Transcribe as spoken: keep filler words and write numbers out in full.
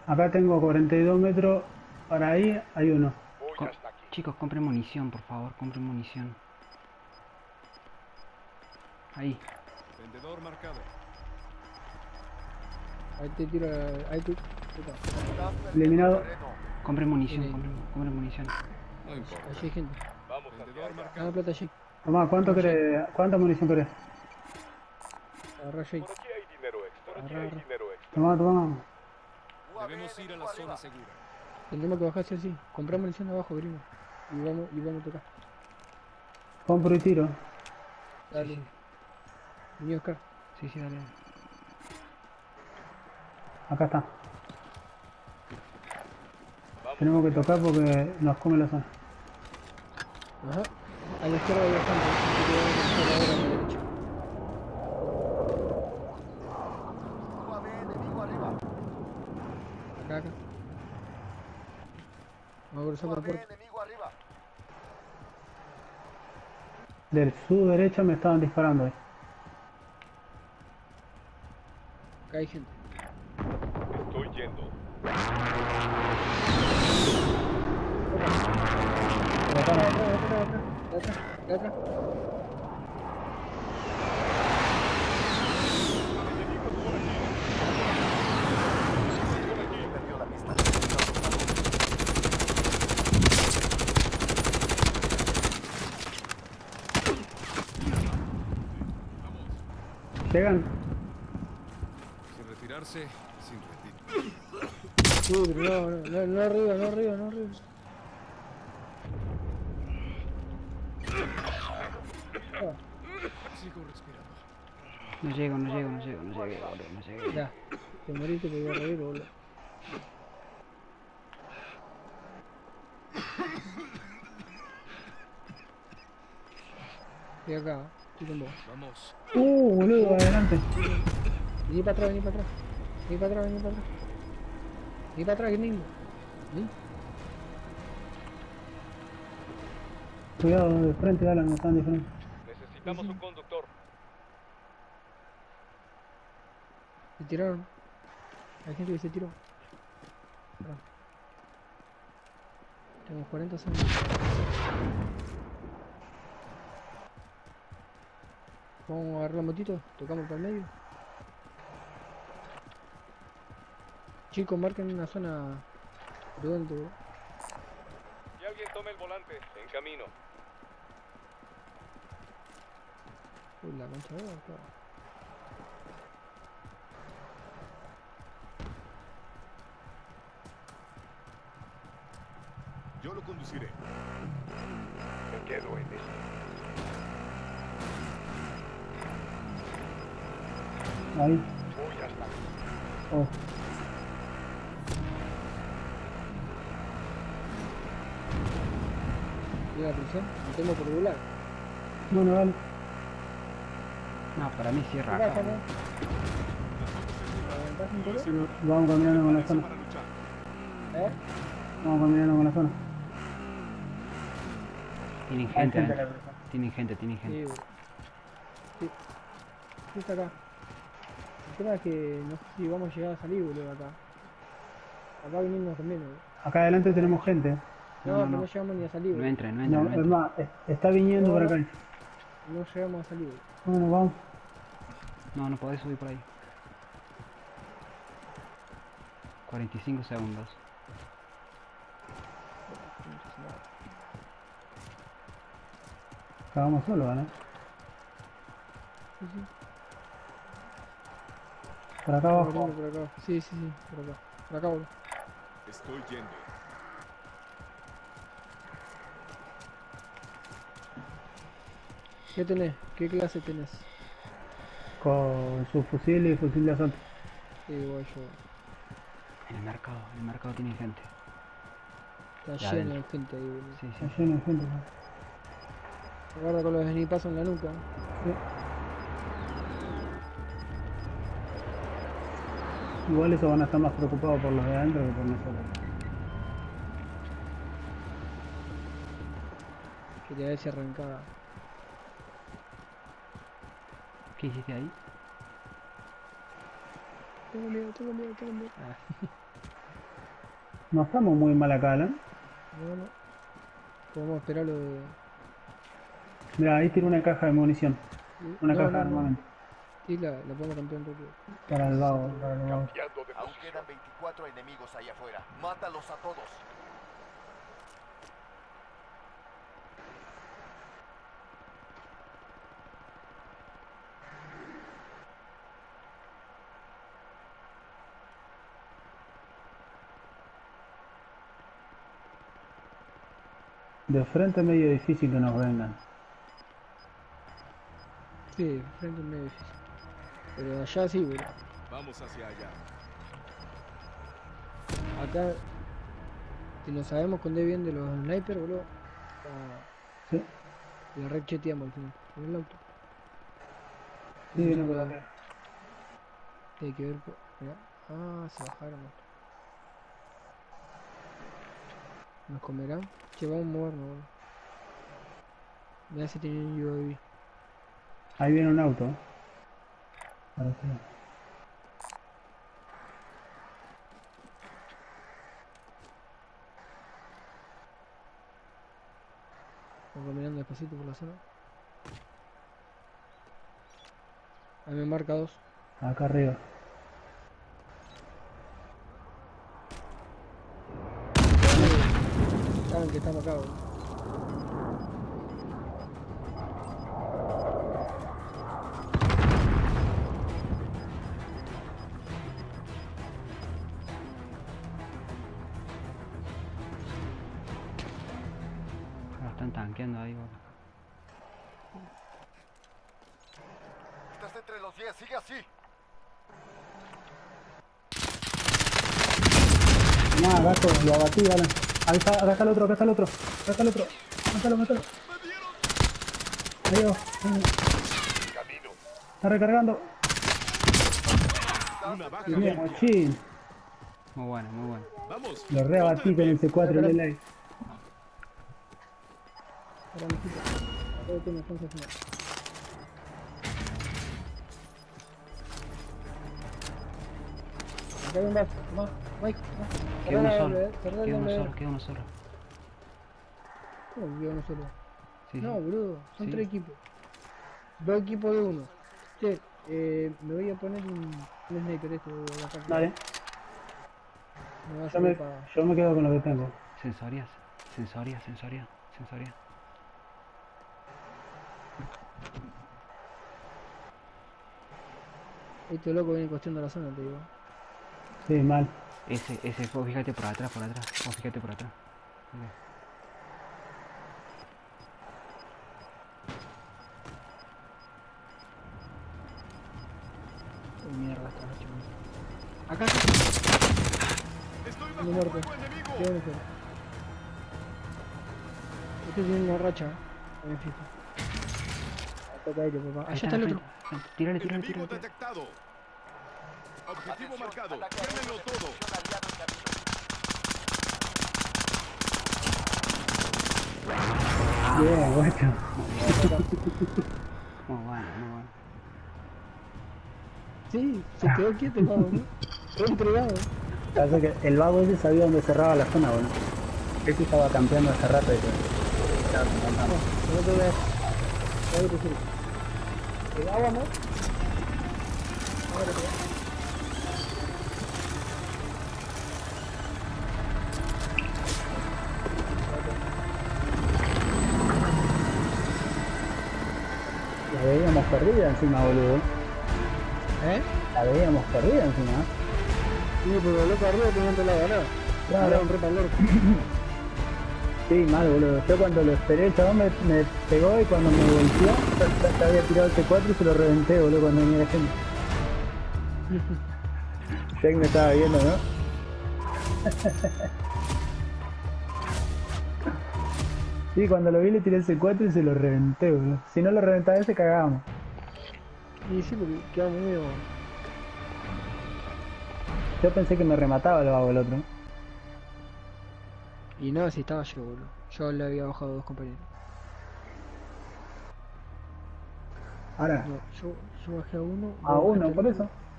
Acá tengo cuarenta y dos metros. Para ahí hay uno. Voy Co hasta aquí. Chicos, compren munición, por favor, compren munición. Ahí. Vendedor marcado. Ahí te tiro, ahí te... Puta, Estás perdiendo Eliminado. terreno. Compren munición, Viene. compren, compren munición. No importa. allí hay gente. Vamos hacia Vendedor allá. Gana marcado. plata allí. Tomá, ¿cuánto querés? ¿Cuánta munición querés? Agarra allí. Por aquí hay dinero extra. Por aquí Agarra, hay agarra. dinero extra. Tomá, tomá. Debemos ir a la zona segura. Tendremos que bajarse así. Comprar munición abajo, gringo. Y vamos, y vamos a tocar. Compro y tiro. Dale. Vení, Oscar. Sí, sí, dale. Acá está. Vamos. Tenemos que tocar porque nos come la zona. Ajá. A la izquierda hay bastante. Así que vamos a empezar ahora a la derecha. U A V enemigo arriba. Acá, acá. Vamos a cruzar U por A la V puerta. enemigo arriba. Del sur derecha me estaban disparando ahí. Acá hay gente. Estoy yendo. Por acá De no. atrás, de atrás, de atrás, de atrás. Enemigos por aquí. Por aquí. Perdió la pista. Llegan. Sin retirarse, sin retiro. Uy, no, no, no, no arriba, no arriba, no arriba. Ah, Sigo respirando. No llego, no llego, no llego, no llego, boludo, no llego. ya. Te moriste, te voy a reír, boludo. Estoy acá, estoy con vos. Vamos. Uh, boludo, adelante. Vení para atrás, vení para atrás. Vení para atrás, vení para atrás. Vení para atrás, gringo. Vení. Cuidado, de frente, Alan, no están de frente. Necesitamos un conductor. Se tiraron. Hay gente que se tiró. Pará. Tengo cuarenta segundos. Vamos a agarrar la motito, tocamos para el medio. Chicos, marquen una zona prudente, bro. Que alguien tome el volante. En camino. Uy, la concha de acá. Yo lo conduciré. Me quedo en esto. Ahí. Voy hasta aquí. Oh. Llega la prisión, me tengo por regular. Bueno, dale. No, para mí cierra Acá, acá. acá. ¿Aventás un color? Vamos caminando con la zona. Para luchar. ¿Eh? Vamos caminando con la zona. Tienen Hay gente gente adentro. acá. Tienen gente, tienen Sí, gente. bro. Sí. Sí, está acá. El tema es que no sé si vamos a llegar a salir, boludo, acá. Acá vinimos también, boludo. Acá adelante tenemos gente. No, No, no, no, no no. llegamos ni a salir, No boludo. entren, no entren, No, no es entren. más, es- está viniendo No, por no. acá. No llegamos a salir, boludo. Bueno, vamos. No, no podés subir por ahí. cuarenta y cinco segundos. Acabamos solos, ¿vale? Sí, sí. Por acá Estamos abajo. viniendo por acá. Sí, sí, sí, por acá. Por acá, boludo. Estoy yendo. ¿Qué tenés? ¿Qué clase tenés? Con su fusil y fusil de asalto. Sí, igual yo. En el mercado, en el mercado tienen gente. Está Ya lleno de adentro. gente ahí, boludo. Sí, sí. Está lleno de gente. ¿no? Guarda con los snipazos en la nuca. Sí. Igual eso van a estar más preocupados por los de adentro que por nosotros. Quería ver si arrancaba. ¿Qué hiciste ahí? Tengo miedo, tengo miedo, tengo miedo. Ah. No estamos muy mal acá, ¿no? No, no. Podemos esperar lo de... Mira, ahí tiene una caja de munición. Una no, caja no, de no. armamento. Sí, la, la podemos cambiar un poco. Para el vago, para el vago. Cambiando de Aún posición. quedan veinticuatro enemigos ahí afuera. Mátalos a todos. De frente es medio difícil que nos vengan. Sí, frente es medio difícil. Pero allá sí, boludo. Vamos hacia allá. Acá, si nos sabemos esconder bien de los snipers, boludo, ah, ¿Sí? la red cheteamos al final. Con el auto. Sí, viene por acá. Hay que ver. por- Mirá. Ah, se bajaron. Nos comerán. Che, vamos a movernos, boludo. Mirá si tienen un U A V. Ahí viene un auto. Ahora sí. Vamos caminando despacito por la zona. Ahí me marca dos. Acá arriba. Saben que estamos acá, boludo. Lo están tanqueando ahí, boludo. Estás entre los diez. Sigue así. No, gato, lo abatí, Alan. Ahí está, acá está el otro, acá está el otro. Acá está el otro. Mátalo, mátalo. Ahí va. Camino. Está recargando. Una baja. Bien, mochín. Muy bueno, muy bueno. Vamos. Lo reabatí con el C cuatro de ley. Ahora me quito. Acá tengo chance final. Acá hay un vaso. Más, Mike, más. Queda uno Cerrá la solo, W, cerrá la queda uno W. solo, queda uno solo. ¿Cómo que uno solo? Sí, No, sí. boludo, son Sí. tres equipos. Dos equipos de uno. Che, eh, me voy a poner un, un sniper este de acá. Dale. Me va a Yo servir me, para... yo me quedo con lo que tengo. Sensorias, sensorias, sensorias, sensorias. Este loco viene cuestión la zona, te digo. Sí, mal. Ese, ese, vos fíjate por atrás, por atrás. Vos fíjate por atrás. Mira. Oh, mierda, esta noche. Acá, Estoy uno bajo muerto. fuego enemigo. Queda uno solo. Este tiene una racha. Me fijo. Toca aire, papá. Ahí Allá está el al otro. frente, frente. Tírale, tírale, Enemigo tírale. detectado. Objetivo Atención, marcado. ataque Quémenlo aéreo de todo. precisión aliado en camino. Bien, guacho. Muy bueno, muy bueno. Sí, se quedó quieto el vago, ¿no? Quedó entregado. Pasa que el vago ese sabía dónde cerraba la zona, boludo. Ese estaba campeando hace rato y todo. Estaba campeando. No, no te voy a hacer. Ahí te sirve. ¿Te agua, no? Ahora te va. La veíamos perdida encima, boludo. ¿Eh? La veíamos perdida encima. Sí, pero los locos arriba tenían otro lado, ¿no? Claro. Era un re pa'l orto. Sí, mal, boludo. Yo cuando lo esperé, el chabón me, me pegó y cuando me volteó, ya, ya había tirado el C cuatro y se lo reventé, boludo, cuando venía la gente. Jack me estaba viendo, ¿no? Sí, cuando lo vi le tiré el C cuatro y se lo reventé, boludo. Si no lo reventaba ese, cagábamos. Y sí, porque quedamos medio... Yo pensé que me remataba el vago el otro. Y no, si estaba yo, boludo. Yo le había bajado a dos compañeros. Ahora, No, yo, yo bajé a uno. a vos uno, bajaste por al eso. otro.